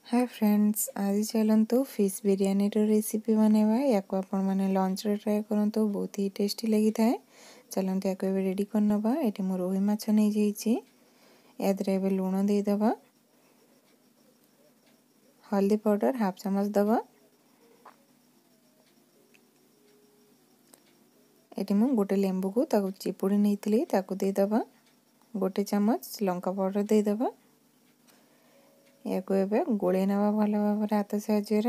Hi friends, आज चलतु fish biryani recipe बनवा या आपण मैंने लंच रे ट्राए करंतु बहुत ही टेस्टी लगी थाए। चलते या रेडी करनबा। ये मो रोही माछ नहीं जाइए। यादरे लुण देदबा, हल्दी पाउडर हाफ चमच दबा। ये मु गोटे लेंबू को ताकू चिपुड़ी नहीं ताकू देदबा। गोटे चमच लंका पाउडर देदबा। या गोले नवा भल भाव हाथ साहाଯ୍य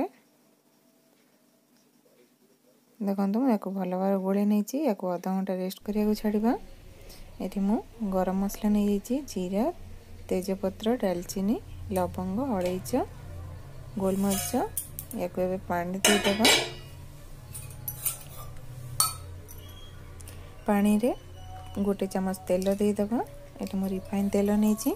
देखो मुझे भल भाव गोले नहीं आधा घंटा रेस्ट करा छाड़ा। ये मु गरम मसला नहीं जाइए, जीरा, तेजपत्र, डालचीनी, लवंग, अलैच, गोलमरीच। या पानी देदबा। पानी रे गोटे चमच तेल देदबा। ये मु रिफाइन तेल नहीं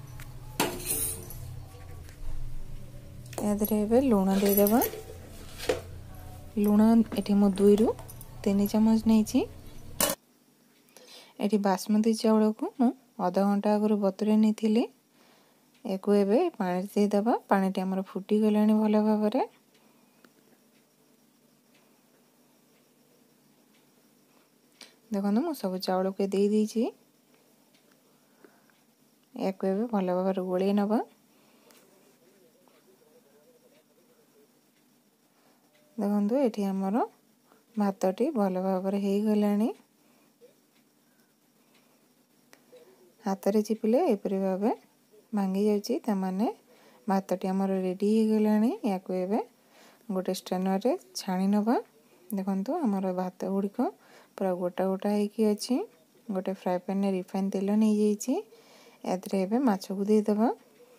यादरे लुण देदबा। लुण ये मु 2 रु 3 चमच नहीं। ये बासमती चाउल को मु आधा घंटा आगु बतुरे नहीं। एक पानी देदबा। पानी टी आमर फुटी गला भल भाव। देखो मु सब चाउल के दे दीची। या भल भाव गोले नवा। देखो ये आमर भातटी भल भाव हो गला। हाथ रे चिपिले एपरी भाव भांगी जाउची तमाने भातटी आमर रेडी हो गला। या गोटे स्ट्रेनर रे छाणी नवा। देखंतु आमर भात गुड़िक पूरा गोटा गोटा होकी अछि। गोटे फ्राई पैन रे रिफाइन तेल नहीं जाइए। यादरे एबे माछ को दे दबा।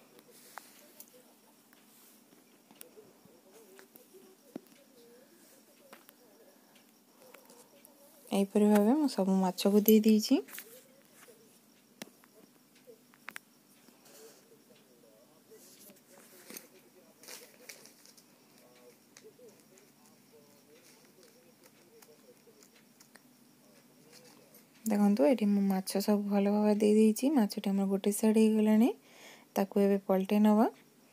एपरी भाव मु सब माछ को दे दीची। देखो ये माछ सब भल भाव दे दीची। माछटी आम गोटे साइड हो गला। ताकू एबे पलटे नवा।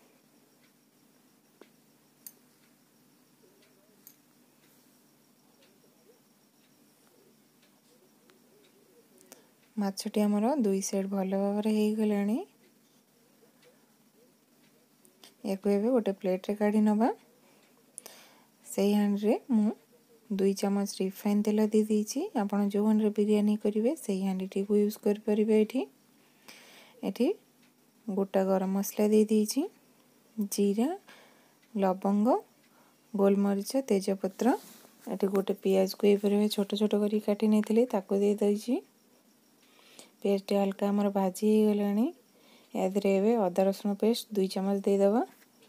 माछटी आमर 2 साइड भल भाव हो गला। या गोटे प्लेट रे काढ़ी नवा। से हांड रे मु 2 चमच रिफाइन तेल दे दीची। आपण जो हांड रे बिरयानी करिवे से हांडी टी को यूज कर परिबे। एठी गोटा गरम मसला दे दीची, जीरा, लवंग, गोलमरीच, तेजपत्र। एठी गोटे प्याज को एपरे छोट छोट करी काटी नहीं ताको दे दईची। प्याज टी हल्का हमर भाजी हो गलानी। यादरे एबे अदा रसुण पेस्ट 2 चमच दे दबा।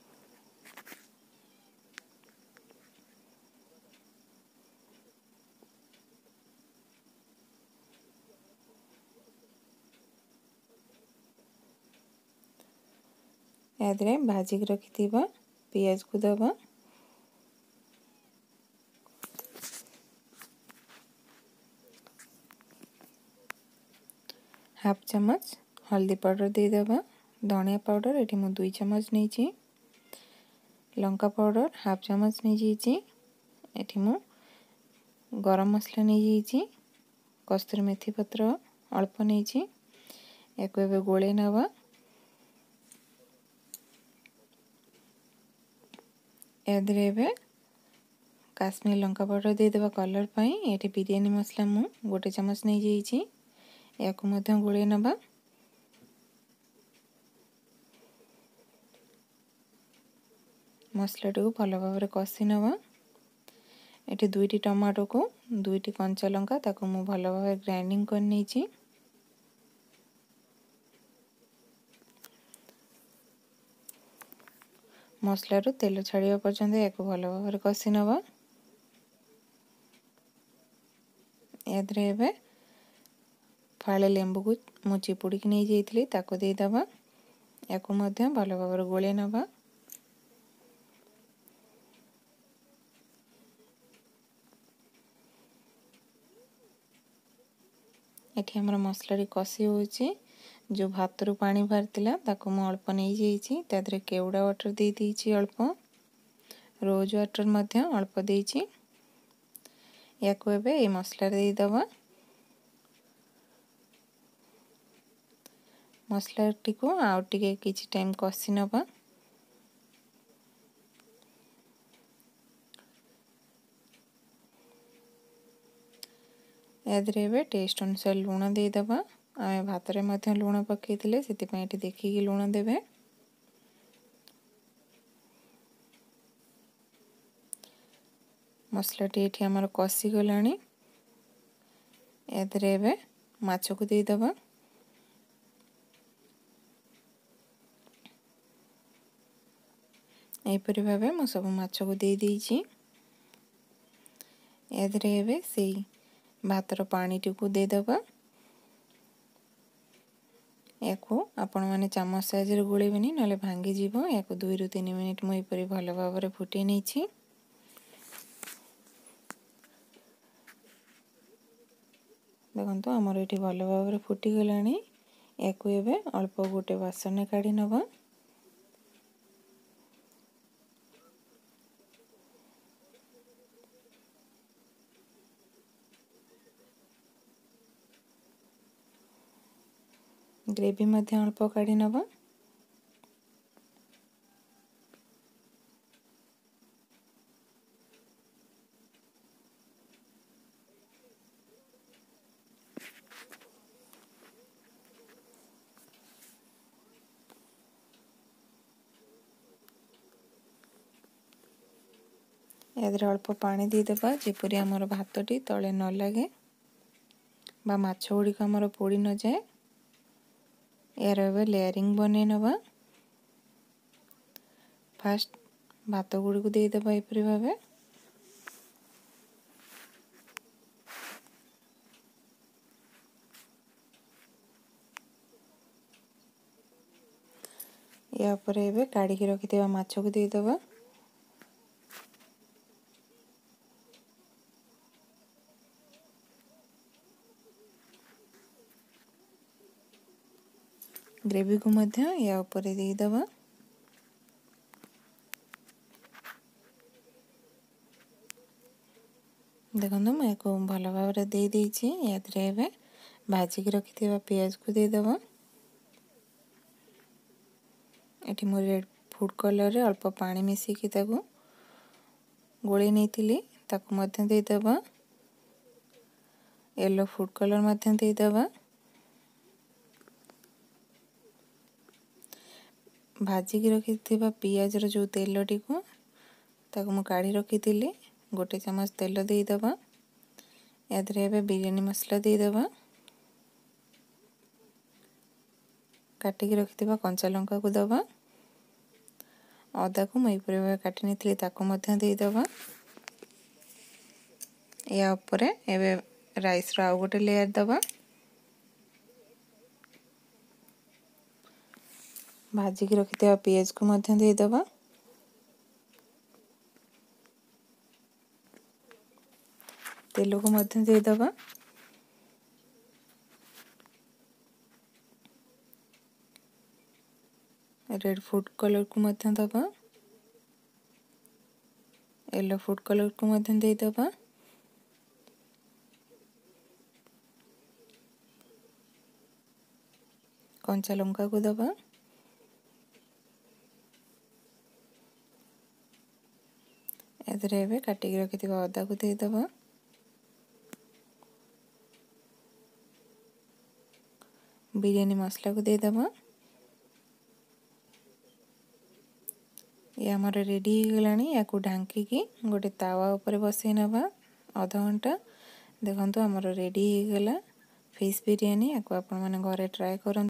यादरे भाजी रखी पियाज को दबा। हाफ चमच हल्दी पाउडर दे दबा। धनिया पाउडर ये मु 2 चमच नहीं। लंका पाउडर हाफ चमच नहीं। ये मु गरम मसला नहीं। कस्तूरी मेथी पत्र अल्प नहीं। या गोले नवा। यादरे काश्मीर लंका पाउडर दे देबा कलर पाई। ये बिरयानी मसला मु गोटे चमच नहीं जाइए। या गोले नवा। मसला को भल भाव कषि नवा। ये 2टी टमाटो को 2टी कंचा लंका ताको मु भल भाव ग्राइंडिंग कर नहीं। मसला रू तेल छाड़ा पर्यंत या भल भाव कषि नवा। यादरे फाले लेंबू को मु चिपुड़ी नहीं जाइए ताको दे दबा। या भल भाव गोले नवा। ये आमर मसला कषि होची। जो भातरू पानी बाहर ताको मु अल्प नहीं जाइए तादरे केवड़ा वाटर दे दीची अल्प रोज वाटर मध्य अल्प देची या को एबे ए मसला दे दबा मसला टिको आउ टिके किछि टाइम कसी नबा यादरे एबे टेस्ट अनुसार लूण दे दबा आमे भात रे मध्य लूण पकेइतिले सेति पई एटी देखिकी लूण देबे मसला टी एठी हमर कसी गलानी यादरे एबे माछ को दे दबा एपरि भाबे मु सब माछ को दे देइछि यादरे एबे सेई भातर पानी टिकु दे दबा याको आपण माने चामच साइज रे गोळेबेनी नले भांगी जीवो याको 2 रु 3 मिनिट मु एपरि भलो भाबरे फुटे नेछि देखंतु हमर एठी भलो भाबरे फुटी गलानी याको एबे अल्प गोटे बासन काढी नबा ग्रेवी मध्य अल्प काढी नबा यादरे अल्प पानी दे देबा जेपरि हमर भातटी तळे न लागे बा माछ गुड़िक हमर पोड़ी न जाए यार एबे लेयरिंग बने नबा फास्ट भात गुड़ी को दे देबा एपरि भाबे या पर एबे काढ़ी के रखि देबा माछ को दे देबा ग्रेवी को मध्य या ऊपर दे दबा देखंतु मैं को भलो भाबरे दे देछि यादरे एबे भाजी के रखि देबा प्याज को दे दबा एठी मो रेड फूड कलर रे अल्प पानी मिसी कि ताको गोळे नेतिली ताको मध्य दे दबा येलो फूड कलर मध्य दे दबा भाजी की रखि थिबा पियाज रो जो तेलटी को ताको मु काढी रखि थिली गोटे चम्मच तेल दे दबा यादरे एबे बिरयानी मसला दे दबा काटी के रखि थिबा कंचा लंका को दबा अदा को मई पर काटी नेथिली ताको मध्य दे दबा या ऊपर एबे राइस रो आ गोटे लेयर दबा भाजी की रखि थिबा पियाज को मध्य दे दबा तेल को मध्य दे दबा रेड फूड कलर को मध्य दबा येलो फूड कलर को मध्य दे दबा कंचा लंका को दबा एदरे एबे काटी के रखि थिबा अदा को दे दबा बिरयानी मसला को दे दबा ये हमर रेडी हो गलानी या को ढांकी की गोटे तावा ऊपर बसई नबा आधा घंटा देखंतु हमर रेडी हो गला फिश बिरयानी या को आपण माने घरे ट्राई करन।